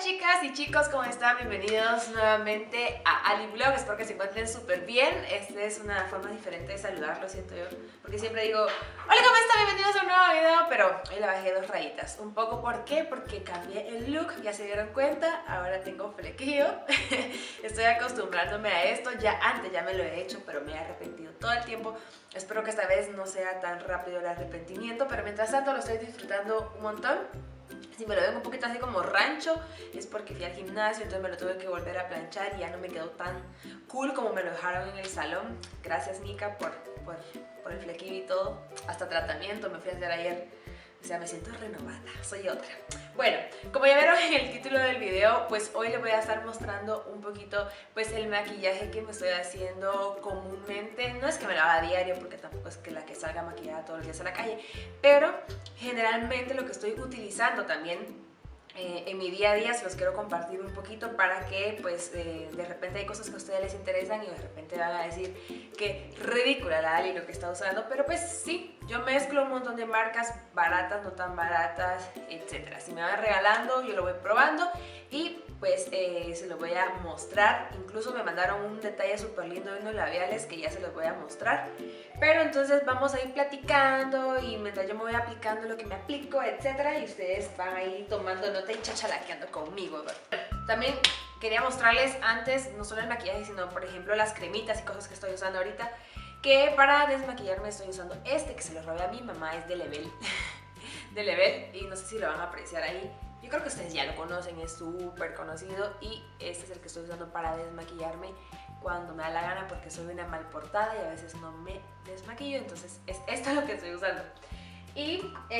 chicas y chicos, ¿cómo están? Bienvenidos nuevamente a Ali Vlog. Espero que se encuentren súper bien. Esta es una forma diferente de saludar, lo siento yo, porque siempre digo hola, ¿cómo están? Bienvenidos a un nuevo video, pero hoy le bajé 2 rayitas. Un poco, ¿por qué? Porque cambié el look, ya se dieron cuenta, ahora tengo flequillo. Estoy acostumbrándome a esto, ya antes ya me lo he hecho, pero me he arrepentido todo el tiempo. Espero que esta vez no sea tan rápido el arrepentimiento, pero mientras tanto lo estoy disfrutando un montón. Si me lo ven un poquito así como rancho, es porque fui al gimnasio, entonces me lo tuve que volver a planchar y ya no me quedó tan cool como me lo dejaron en el salón. Gracias, Nika, por el flequillo y todo. Hasta tratamiento me fui a hacer ayer. O sea, me siento renovada, soy otra. Bueno, como ya vieron en el título del video, pues hoy les voy a estar mostrando un poquito pues el maquillaje que me estoy haciendo comúnmente. No es que me lo haga a diario, porque tampoco es que la que salga maquillada todos los días a la calle, pero generalmente lo que estoy utilizando también en mi día a día se los quiero compartir un poquito para que pues de repente hay cosas que a ustedes les interesan y de repente van a decir que ridícula la Ali lo que está usando, pero pues sí, yo mezclo un montón de marcas baratas, no tan baratas, etcétera. Si me van regalando, yo lo voy probando y pues se los voy a mostrar. Incluso me mandaron un detalle súper lindo de unos labiales que ya se los voy a mostrar. Pero entonces vamos a ir platicando y mientras yo me voy aplicando lo que me aplico, etcétera, y ustedes van a ir tomando nota y chachalaqueando conmigo, ¿verdad? También quería mostrarles antes, no solo el maquillaje, sino por ejemplo las cremitas y cosas que estoy usando ahorita. Que para desmaquillarme estoy usando este que se lo robé a mi mamá, es de Level. De Level, y no sé si lo van a apreciar ahí. Yo creo que ustedes ya lo conocen, es súper conocido y este es el que estoy usando para desmaquillarme cuando me da la gana porque soy una mal portada y a veces no me desmaquillo, entonces es esto lo que estoy usando. Y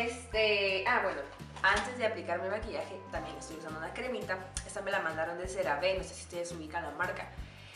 bueno, antes de aplicar mi maquillaje también estoy usando una cremita. Esta me la mandaron de CeraVe, no sé si ustedes ubican la marca.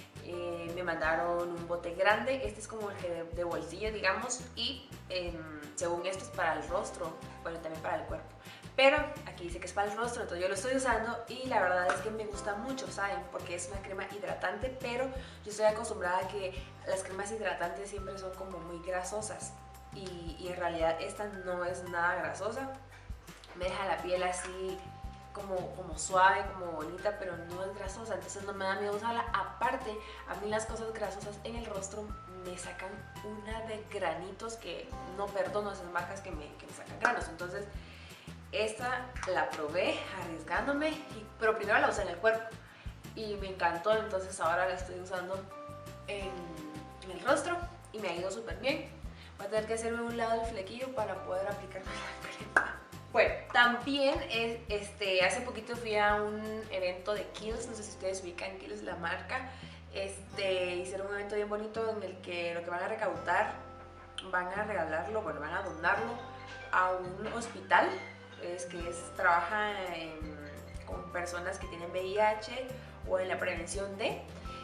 Me mandaron un bote grande, este es como el de bolsillo, digamos, y según esto es para el rostro, bueno, también para el cuerpo. Pero aquí dice que es para el rostro, entonces yo lo estoy usando y la verdad es que me gusta mucho, ¿saben? Porque es una crema hidratante, pero yo estoy acostumbrada a que las cremas hidratantes siempre son como muy grasosas y en realidad esta no es nada grasosa. Me deja la piel así como suave, como bonita, pero no es grasosa, entonces no me da miedo usarla. Aparte, a mí las cosas grasosas en el rostro me sacan una de granitos que no perdono esas marcas que me sacan granos. Entonces esta la probé arriesgándome, pero primero la usé en el cuerpo y me encantó, entonces ahora la estoy usando en el rostro y me ha ido súper bien. Voy a tener que hacerme un lado del flequillo para poder aplicarme la crema. Bueno, también hace poquito fui a un evento de Kiehl's, no sé si ustedes ubican Kiehl's, la marca. Hicieron un evento bien bonito en el que lo que van a recaudar van a regalarlo, bueno, van a donarlo a un hospital trabaja con personas que tienen VIH o en la prevención de.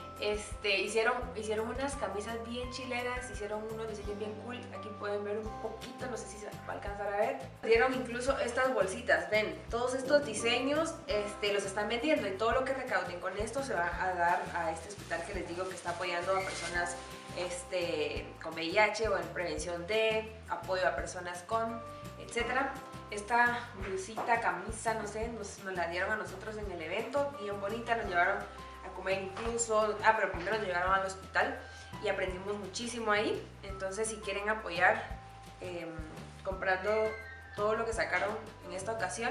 Hicieron unas camisas bien chileras, hicieron unos diseños bien cool. Aquí pueden ver un poquito, no sé si se va a alcanzar a ver. Dieron incluso estas bolsitas, ven, todos estos diseños los están vendiendo y todo lo que recauden con esto se va a dar a este hospital que les digo que está apoyando a personas con VIH o en prevención de, apoyo a personas con, etcétera. Esta blusita, camisa, no sé, nos la dieron a nosotros en el evento, bien bonita, nos llevaron a comer incluso, pero primero nos llevaron al hospital y aprendimos muchísimo ahí. Entonces si quieren apoyar comprando todo lo que sacaron en esta ocasión,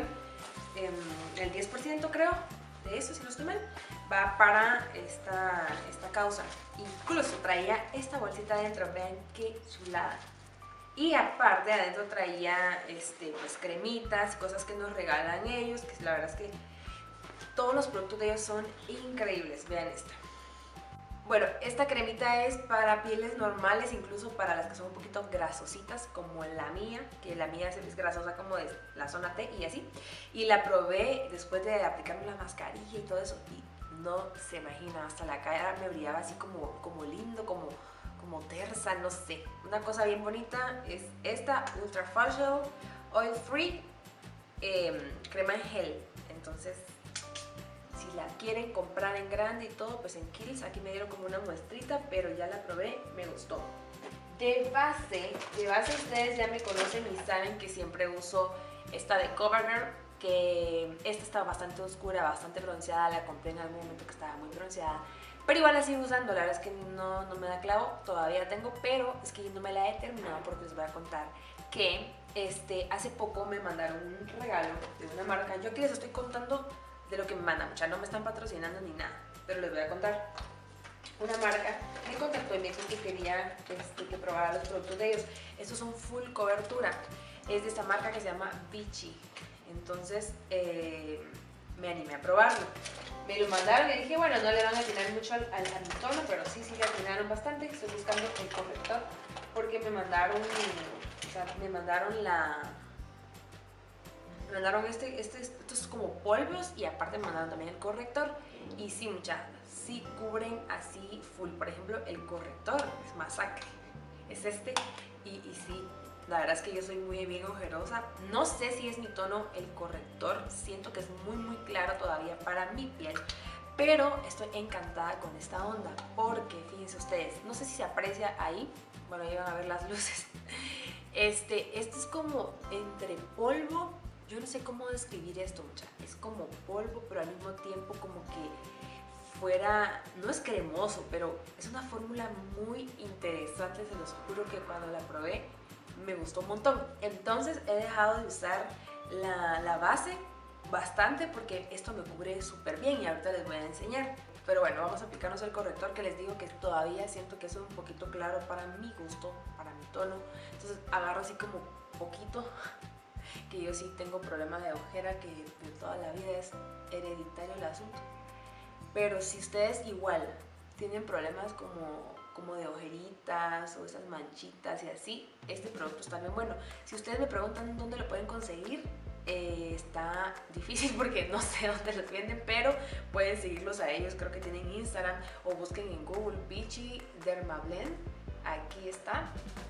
el 10% creo de eso, si no estoy mal, va para esta causa. Incluso traía esta bolsita adentro, vean qué chulada. Y aparte adentro traía pues cremitas, cosas que nos regalan ellos, que la verdad es que todos los productos de ellos son increíbles. Vean esta. Bueno, esta cremita es para pieles normales, incluso para las que son un poquito grasositas, como la mía, que la mía es grasosa como de la zona T y así. Y la probé después de aplicarme la mascarilla y todo eso, y no se imagina, hasta la cara me brillaba así como lindo, como tersa, no sé. Una cosa bien bonita es esta Ultra Facial Oil Free crema en gel. Entonces si la quieren comprar en grande y todo, pues en Kiehl's, aquí me dieron como una muestrita, pero ya la probé, me gustó. De base ustedes ya me conocen y saben que siempre uso esta de CoverGirl, que esta está bastante oscura, bastante bronceada, la compré en algún momento que estaba muy bronceada, pero igual la sigo usando. La verdad es que no me da clavo, todavía la tengo, pero es que no me la he terminado porque les voy a contar que hace poco me mandaron un regalo de una marca. Yo aquí les estoy contando de lo que me mandan, o sea, no me están patrocinando ni nada, pero les voy a contar. Una marca me contactó y me dijo que quería que probara los productos de ellos. Estos son full cobertura, es de esta marca que se llama Vichy. Entonces me animé a probarlo. Me lo mandaron y dije, bueno, no le van a atinar mucho al mi tono, pero sí le atinaron bastante. Estoy buscando el corrector porque me mandaron, estos como polvos, y aparte me mandaron también el corrector. Y sí, sí cubren así full. Por ejemplo, el corrector es masacre, es y sí, la verdad es que yo soy muy bien ojerosa. No sé si es mi tono el corrector, siento que es muy claro todavía para mi piel, pero estoy encantada con esta onda porque fíjense ustedes, no sé si se aprecia ahí, bueno, ahí van a ver las luces. Este es como entre polvo, yo no sé cómo describir esto, es como polvo, pero al mismo tiempo como que fuera, no es cremoso, pero es una fórmula muy interesante. Se los juro que cuando la probé me gustó un montón. Entonces he dejado de usar la base bastante porque esto me cubre súper bien y ahorita les voy a enseñar. Pero bueno, vamos a aplicarnos el corrector, que les digo que todavía siento que es un poquito claro para mi gusto, para mi tono. Entonces agarro así como poquito, que yo sí tengo problema de ojera, que de toda la vida es hereditario el asunto. Pero si ustedes igual tienen problemas como de ojeritas o esas manchitas y así, este producto está bien bueno. Si ustedes me preguntan dónde lo pueden conseguir, está difícil porque no sé dónde los venden, pero pueden seguirlos a ellos, creo que tienen Instagram, o busquen en Google Vichy Dermablend, aquí está,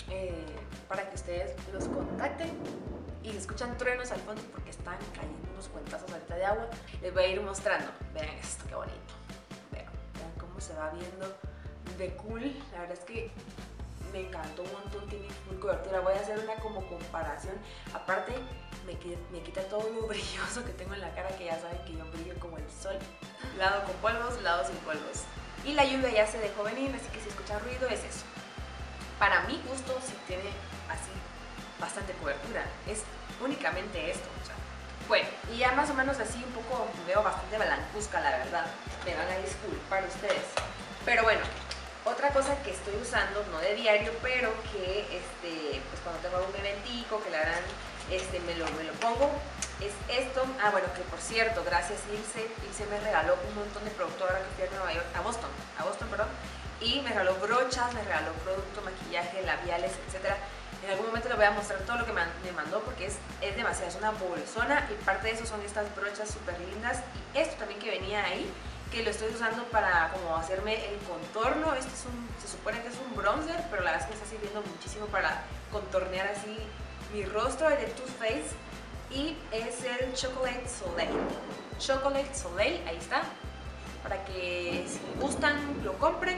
para que ustedes los contacten. Y se escuchan truenos al fondo porque están cayendo unos cuentazos ahorita de agua. Les voy a ir mostrando. Vean esto, qué bonito. Vean cómo se va viendo de cool. La verdad es que me encantó un montón, tiene full cobertura. Voy a hacer una como comparación. Aparte, me quita todo lo brilloso que tengo en la cara, que ya saben que yo brillo como el sol. Lado con polvos, lado sin polvos. Y la lluvia ya se dejó venir, así que si escuchan ruido es eso. Para mi gusto, sí tiene así bastante cobertura, es únicamente esto. Bueno, y ya más o menos así un poco veo bastante blancuzca, la verdad, me van a disculpar ustedes, pero bueno, otra cosa que estoy usando, no de diario, pero que pues cuando tengo algún eventico, que la verdad me lo pongo, es esto. Bueno, que por cierto, gracias Ilse me regaló un montón de producto ahora que fui a Nueva York, a Boston, perdón, y me regaló brochas, me regaló producto, maquillaje, labiales, etcétera. En algún momento les voy a mostrar todo lo que me mandó porque es demasiado, es una bolsona, y parte de eso son estas brochas súper lindas, y esto también que venía ahí, que lo estoy usando para como hacerme el contorno. Se supone que es un bronzer, pero la verdad es que está sirviendo muchísimo para contornear así mi rostro, de Too Faced, y es el Chocolate Soleil. Chocolate Soleil, ahí está, para que si gustan lo compren.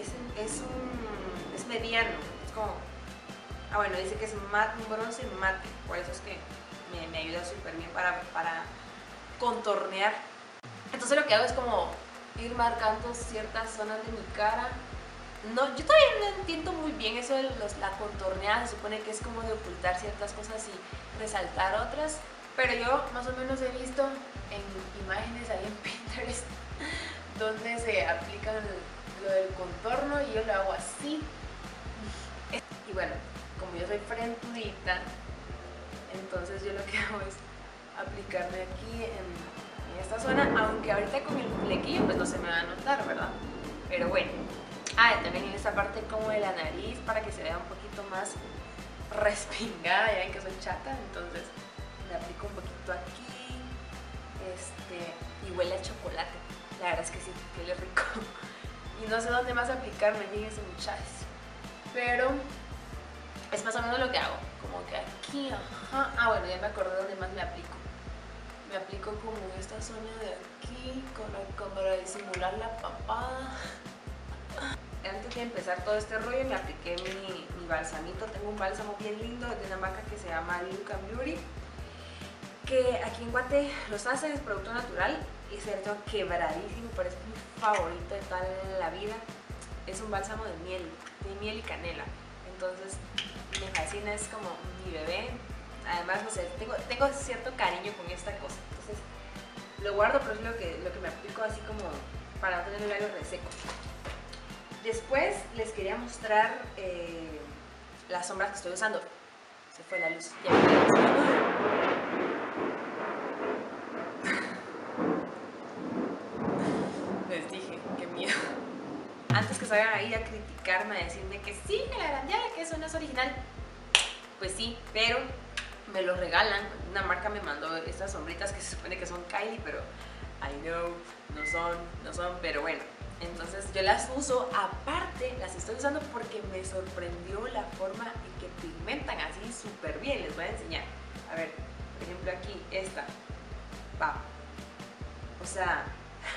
Es mediano, es como... bueno, dice que es un bronce mate, por eso es que me ayuda súper bien para contornear. Entonces lo que hago es como ir marcando ciertas zonas de mi cara. No, yo todavía no entiendo muy bien eso de la contorneada, se supone que es como de ocultar ciertas cosas y resaltar otras, pero yo más o menos he visto en imágenes ahí en Pinterest donde se aplica lo del contorno, y yo lo hago así. Y bueno, como yo soy frentudita, entonces yo lo que hago es aplicarme aquí en esta zona, aunque ahorita con el flequillo pues no se me va a notar, ¿verdad? Pero bueno. También en esta parte como de la nariz, para que se vea un poquito más respingada, ya ven que soy chata, entonces me aplico un poquito aquí, y huele a chocolate, la verdad es que sí, huele rico. Y no sé dónde más aplicarme, fíjense muchachos, pero es más o menos lo que hago, como que aquí, ajá. Bueno, ya me acordé dónde más me aplico. Me aplico como en esta zona de aquí, como para disimular la papada. Antes de empezar todo este rollo me apliqué mi balsamito. Tengo un bálsamo bien lindo de una marca que se llama Luca Beauty. que aquí en Guate los hacen, es producto natural y se lo quebradísimo, pero es mi favorito de toda la vida. Es un bálsamo de miel y canela. Entonces me fascina, es como mi bebé. Además, no sé, tengo cierto cariño con esta cosa. Entonces lo guardo, pero es lo que me aplico así como para no tener el labio reseco. Después les quería mostrar las sombras que estoy usando. Se fue la luz. Ya les dije, qué miedo. Antes que salgan ahí a criticarme, a decirme que sí, que la grandiala, que eso no es original. Pues sí, pero me lo regalan. Una marca me mandó estas sombritas que se supone que son Kylie, pero I know, no son, pero bueno. Entonces yo las uso, aparte las estoy usando porque me sorprendió la forma en que pigmentan así súper bien. Les voy a enseñar. A ver, por ejemplo aquí, esta. Pa. O sea...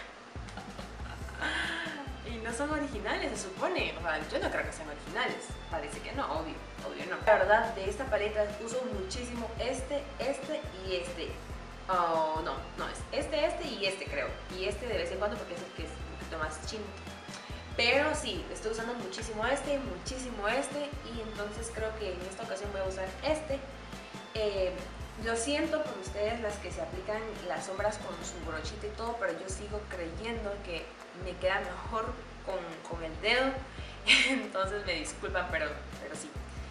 y no son originales, se supone. O sea, yo no creo que sean originales. Parece que no, obvio no. La verdad, de esta paleta uso muchísimo este y este. Oh, no, es este y este creo. Y este de vez en cuando porque es el que es un poquito más chinito. Pero sí, estoy usando muchísimo este y entonces creo que en esta ocasión voy a usar este. Lo siento por ustedes las que se aplican las sombras con su brochita y todo, pero yo sigo creyendo que me queda mejor con el dedo. Entonces me disculpan, pero sí.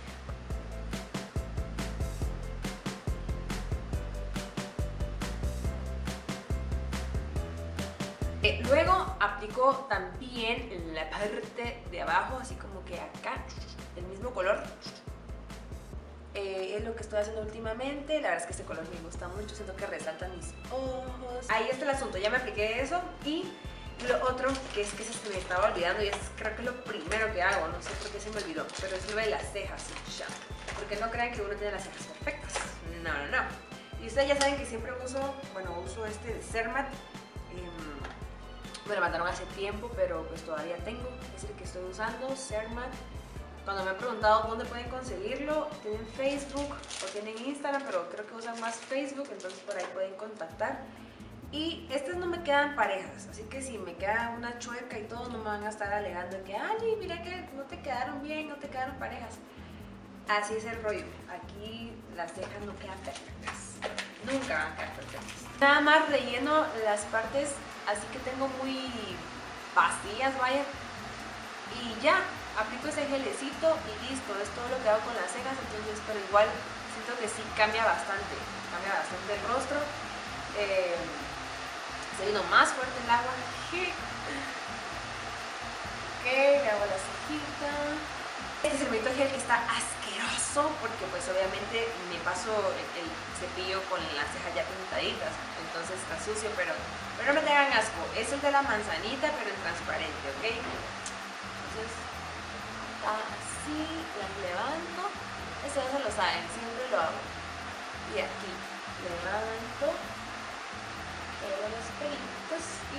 Luego aplico también en la parte de abajo, así como que acá, el mismo color. Es lo que estoy haciendo últimamente. La verdad es que este color me gusta mucho, siento que resalta mis ojos. Ahí está el asunto, ya me apliqué eso. Y lo otro que es que se me estaba olvidando, y es creo que es lo primero que hago, no sé por qué se me olvidó, pero es lo de las cejas. Ya. Porque no crean que uno tiene las cejas perfectas. No. Y ustedes ya saben que siempre uso este de Cermat. Me lo mandaron hace tiempo, pero pues todavía tengo. Es el que estoy usando, Cermat. Cuando me han preguntado dónde pueden conseguirlo, tienen Facebook o tienen Instagram, pero creo que usan más Facebook, entonces por ahí pueden contactar. Y estas no me quedan parejas, así que si me queda una chueca y todo, no me van a estar alegando que, ay, mira que no te quedaron bien, no te quedaron parejas. Así es el rollo. Aquí las cejas no quedan perfectas. Nunca van a quedar perfectas. Nada más relleno las partes así que tengo muy vacías, vaya. Y ya, aplico ese gelecito y listo. Es todo lo que hago con las cejas, entonces, pero igual siento que sí cambia bastante el rostro. Se vino más fuerte el agua. Ok, me hago la cejita. Este cepillito gel que está asqueroso porque pues obviamente me paso el cepillo con las cejas ya pintaditas, entonces está sucio, pero no me tengan asco. Es el de la manzanita pero en transparente, ¿ok? Entonces así las levanto. Eso ya se lo saben, siempre lo hago. Y aquí levanto, pego los pelitos y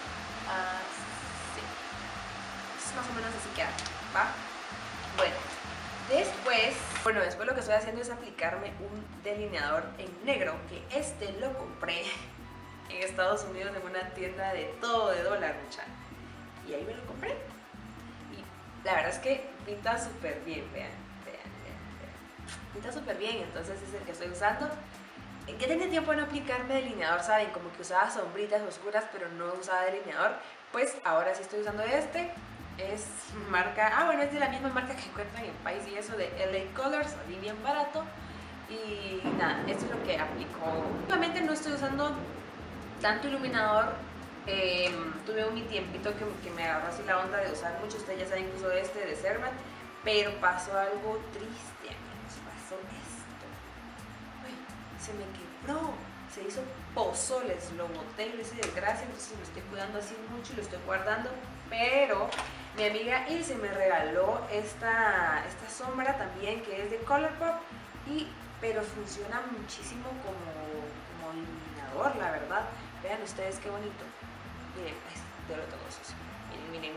así. Es más o menos así queda, ¿va? Bueno, después lo que estoy haciendo es aplicarme un delineador en negro, que este lo compré en Estados Unidos en una tienda de todo de dólar, mucha. Y ahí me lo compré. Y la verdad es que pinta súper bien, vean. Pinta súper bien, entonces es el que estoy usando. Ya tenía tiempo de no aplicarme delineador, ¿saben? Como que usaba sombritas oscuras, pero no usaba delineador. Pues ahora sí estoy usando este. Es marca, es de la misma marca que encuentran en País y eso, de LA Colors, así bien barato. Y nada, esto es lo que aplico. Últimamente no estoy usando tanto iluminador. Tuve mi tiempito que me agarró así la onda de usar mucho. Ustedes ya saben que uso este de Cermat, pero pasó algo triste, amigos. Pasó esto. Uy, se me quebró. Se hizo pozoles, lo boté, lo hice desgracia, entonces lo estoy cuidando así mucho y lo estoy guardando. Pero mi amiga Ilse me regaló esta sombra también, que es de Colourpop, pero funciona muchísimo como iluminador, la verdad. Vean ustedes qué bonito. Miren, te lo tengo sucio. Miren.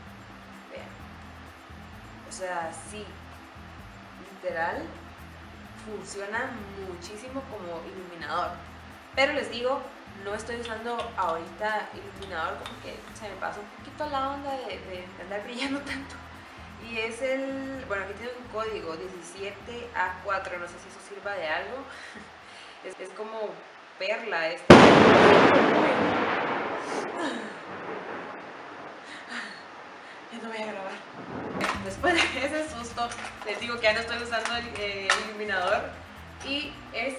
Vean. O sea, sí, literal, funciona muchísimo como iluminador. Pero les digo, no estoy usando ahorita iluminador porque se me pasó un poquito la onda de andar brillando tanto. Y es el, bueno, aquí tiene un código 17A4, no sé si eso sirva de algo. Es como perla esta. Ya no voy a grabar. Después de ese susto, les digo que ya no estoy usando el iluminador. Y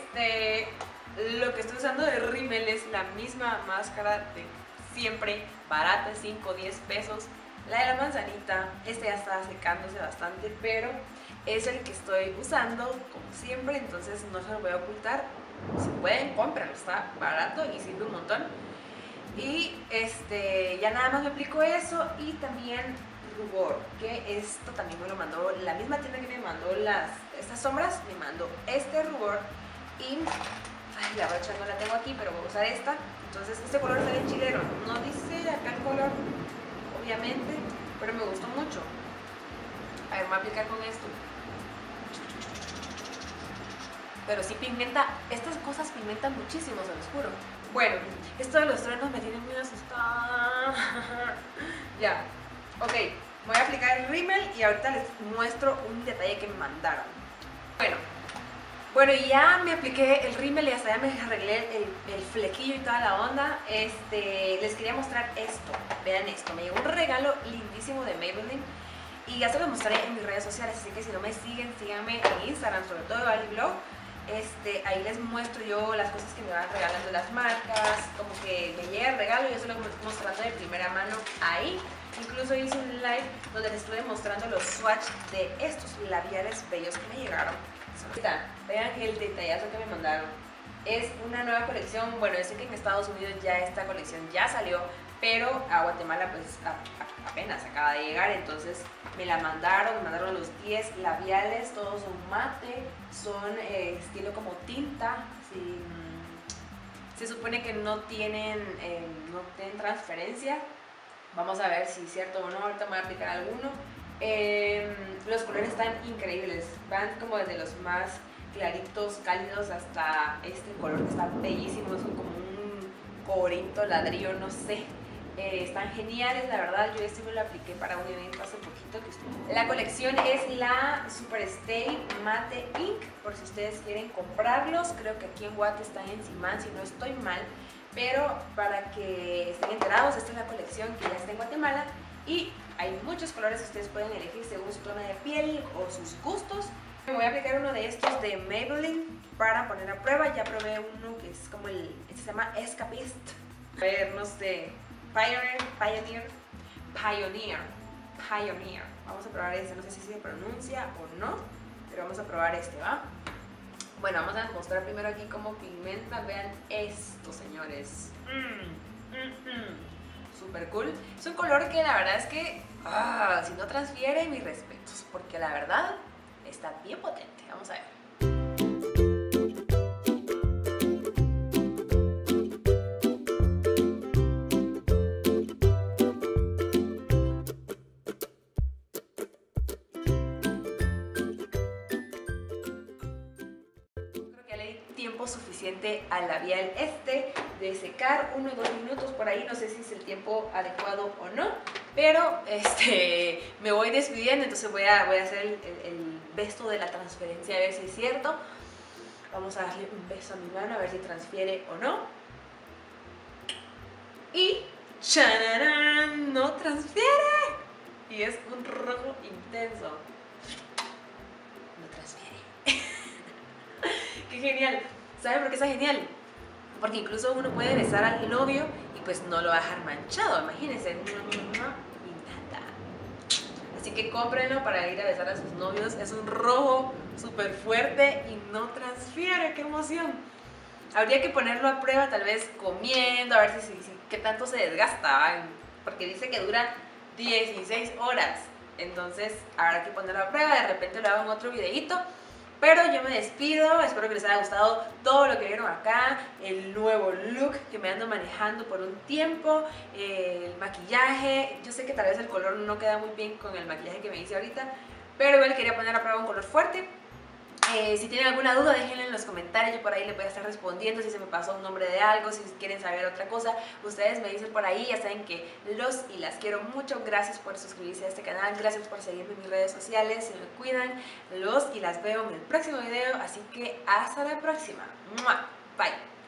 lo que estoy usando de Rimmel es la misma máscara de siempre, barata, 5 o 10 pesos. La de la manzanita, ya está secándose bastante, pero es el que estoy usando como siempre, entonces no se lo voy a ocultar. Si pueden, cómprenlo, está barato y sirve un montón. Y ya nada más me aplico eso y también rubor, que esto también me lo mandó la misma tienda que me mandó estas sombras, me mandó este rubor y la brocha no la tengo aquí, pero voy a usar esta. Entonces este color está bien chilero, no dice acá el color obviamente, pero me gustó mucho. A ver, me voy a aplicar con esto. Pero sí pigmenta, estas cosas pigmentan muchísimo, se los juro. Bueno, esto de los truenos me tiene muy asustada. Ya, ok, voy a aplicar el rímel y ahorita les muestro un detalle que me mandaron. Bueno, ya me apliqué el rímel y hasta ya me arreglé el flequillo y toda la onda. Les quería mostrar esto, vean esto, me llegó un regalo lindísimo de Maybelline y ya se lo mostraré en mis redes sociales, así que si no me siguen, síganme en Instagram, sobre todo AliBlog. Ahí les muestro yo las cosas que me van regalando las marcas, como que me llega el regalo y yo se lo estoy mostrando de primera mano ahí. Incluso hice un live donde les estuve mostrando los swatch de estos labiales bellos que me llegaron. Vean el detallazo que me mandaron. Es una nueva colección, bueno, yo sé que en Estados Unidos ya esta colección ya salió, pero a Guatemala pues apenas acaba de llegar, entonces me mandaron los 10 labiales, todos son mate, son estilo como tinta, se supone que no tienen transferencia. Vamos a ver si es cierto o no, ahorita me voy a aplicar alguno. Los colores están increíbles, van como desde los más claritos, cálidos, hasta este color que está bellísimo, es como un cobrito, ladrillo, no sé. Están geniales, la verdad. Yo me lo apliqué para un evento hace poquito que La colección es la Superstay Matte Ink, por si ustedes quieren comprarlos. Creo que aquí en Guate están en Simán, si no estoy mal, pero para que estén enterados, esta es la colección que ya está en Guatemala y hay muchos colores que ustedes pueden elegir según su tono de piel o sus gustos. Me voy a aplicar uno de estos de Maybelline para poner a prueba. Ya probé uno que es como se llama Escapist. A ver, no sé, Pioneer. Vamos a probar este, no sé si se pronuncia o no, pero vamos a probar este, ¿va? Bueno, vamos a mostrar primero aquí cómo pigmenta. Vean esto, señores. Super cool. Es un color que la verdad es que, si no transfiere, mis respetos, porque la verdad está bien potente. Vamos a ver. Tiempo suficiente al labial de secar 1 o 2 minutos por ahí, no sé si es el tiempo adecuado o no, pero me voy despidiendo, entonces voy a hacer el beso de la transferencia a ver si es cierto. Vamos a darle un beso a mi mano a ver si transfiere o no. Y ¡chanarán! ¡No transfiere! Y es un rojo intenso. No transfiere. ¡Qué genial! ¿Saben por qué está genial? Porque incluso uno puede besar al novio y pues no lo va a dejar manchado, imagínense. Y nada. Así que cómprenlo para ir a besar a sus novios. Es un rojo súper fuerte y no transfiere. ¡Qué emoción! Habría que ponerlo a prueba tal vez comiendo, a ver si qué tanto se desgasta, porque dice que dura 16 horas. Entonces habrá que ponerlo a prueba, de repente lo hago en otro videito. Pero yo me despido, espero que les haya gustado todo lo que vieron acá, el nuevo look que me ando manejando por un tiempo, el maquillaje. Yo sé que tal vez el color no queda muy bien con el maquillaje que me hice ahorita, pero igual quería poner a prueba un color fuerte. Si tienen alguna duda, déjenla en los comentarios, yo por ahí les voy a estar respondiendo si se me pasó un nombre de algo, si quieren saber otra cosa, ustedes me dicen por ahí, ya saben que los y las quiero mucho, gracias por suscribirse a este canal, gracias por seguirme en mis redes sociales, se me cuidan, los y las veo en el próximo video, así que hasta la próxima, ¡mua! Bye.